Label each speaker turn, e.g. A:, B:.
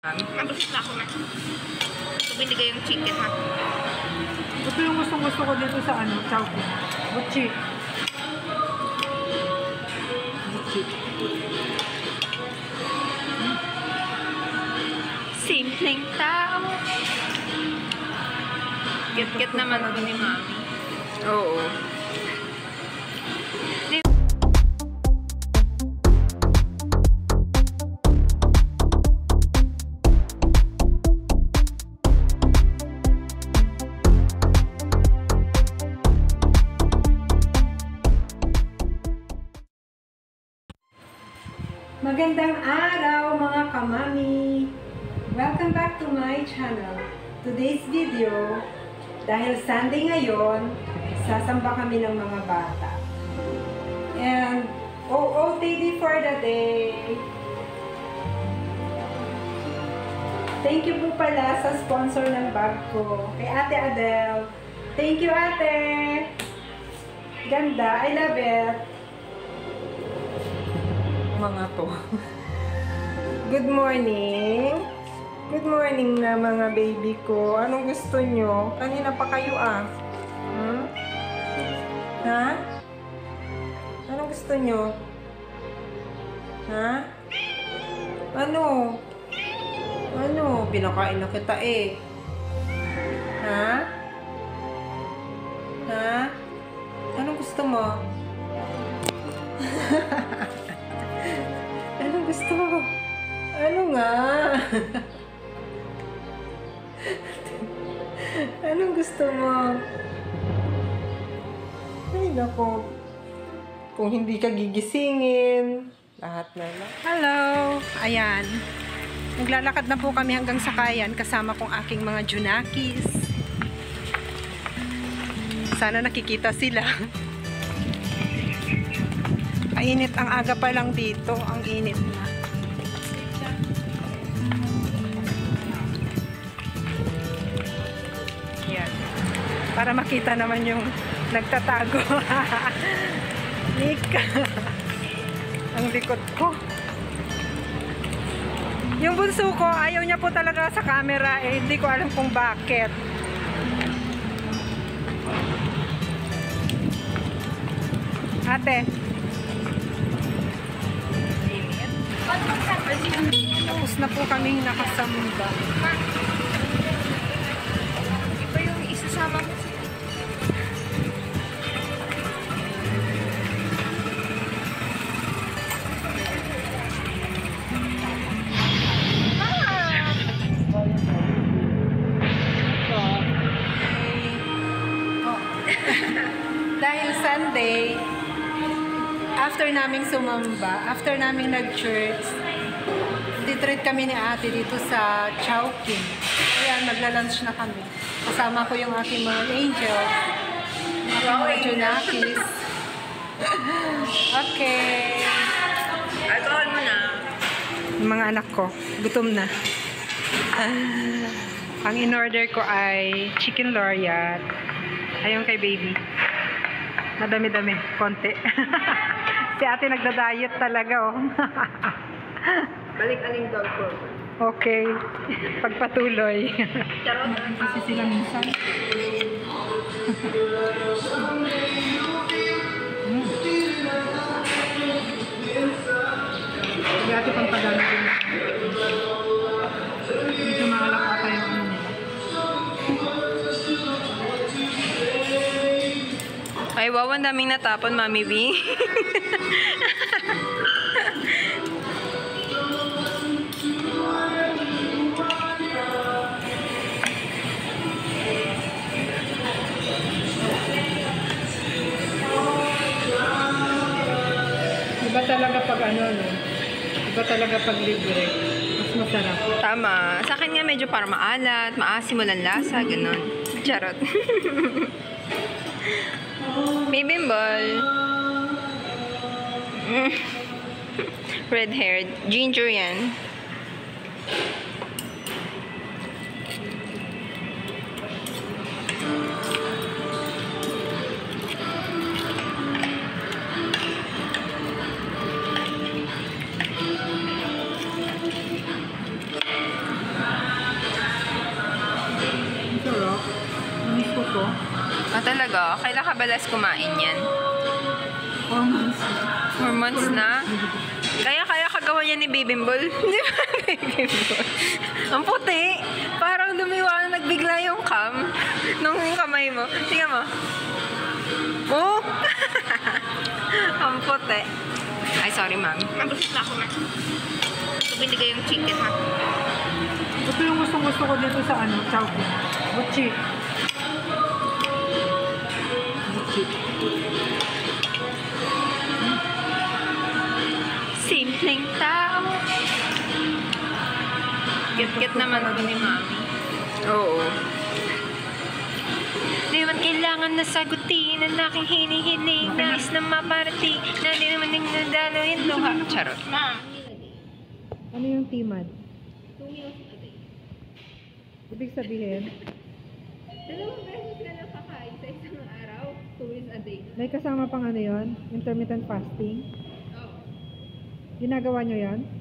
A: Nabusog na ako na. Ito binigay yung chicken ha.
B: Ito yung gusto ko dito sa ano, Chowking. Butchi. Butchi.
A: Simpleng tao. Kit-kit naman ako ni Mami. Oo.
B: Magandang araw mga kamami! Welcome back to my channel. Today's video, dahil Sunday ngayon, sasamba kami ng mga bata. And OOTD for the day. Thank you po pala sa sponsor ng bag ko, kay Ate Adele. Thank you, Ate! Ganda, I love it. Mga to. Good morning. Good morning na mga baby ko. Anong gusto nyo? Kanina pa kayo Ha? Anong gusto nyo? Ha? Ano? Ano? Pinakain na kita eh. Ha? Ha? Anong gusto mo? Anong gusto mo? Ano nga? Anong gusto mo? Ay, nako. Kung hindi ka gigisingin, lahat na lang. Hello! Ayan. Naglalakad na po kami hanggang Sakayan kasama kong aking mga Junakis. Sana nakikita sila. Mainit ang aga pa lang dito. Ang init na. Yan. Para makita naman yung nagtatago. Nika. Ang likod ko. Yung bunso ko, ayaw niya po talaga sa camera. Eh, hindi ko alam kung bakit. Ate. Tapos na po kaming nakasamba.
A: Iba yung isasama ko.
B: Dahil Sunday, after naming sumamba, after naming nag-church, titreat kami ni ate dito sa Chowking. Ayan, magla-lunch na kami. Kasama ko yung aking mga angels, aking mga Junakis. Okay.
A: Alcohol mo na.
B: Yung mga anak ko, gutom na. Ang in-order ko ay chicken loriat. Ayun kay baby. Madami-dami, konti. Si ate nagda-diet talaga, oh.
A: Balik aling dog ko.
B: Okay. Pagpatuloy.
A: Charot.
B: Kasi sila minsan. Sige ate, pampagano din. Medyo maalak ata yung ano nila.
A: Ay, wow, ang daming natapon, Mami B.
B: Iba talaga pag ano, no? Iba talaga pag libre. Mas masarap.
A: Tama. Sa akin nga medyo parang maalat, maasim, walang lasa, ganun. Charot. May bimbol. Red-haired. Ginger yan. Talaga? Kailan ka balas kumain yan?
B: 4 months.
A: 4 months na? Kaya kagawa niya ni Bibimbol? Di ba Bibimbol? Ang puti. Parang lumiwanag nagbigla yung cam nung kamay mo. Tingnan mo. Oh! Ang puti. Ay, sorry, ma'am. Mabusot na ako, ma'am. Ito binigay yung chicken, ha?
B: Ito yung gusto ko dito sa Chowking. Butchi.
A: Simpleng tao. Cute-cute naman ko ni mami. Oo. Di man kailangan na sagutin ang aking hinihiling. Nais na maparating na di naman yung nadalo yung luha. Charot. Ma'am.
B: Ano yung timad?
A: 2 meals a day.
B: Ibig sabihin,
A: 2 beses ka na kakain sa isang araw. 2 meals a day.
B: may kasama pang ano yun? Intermittent fasting?
A: Oo.
B: Ginagawa nyo yan?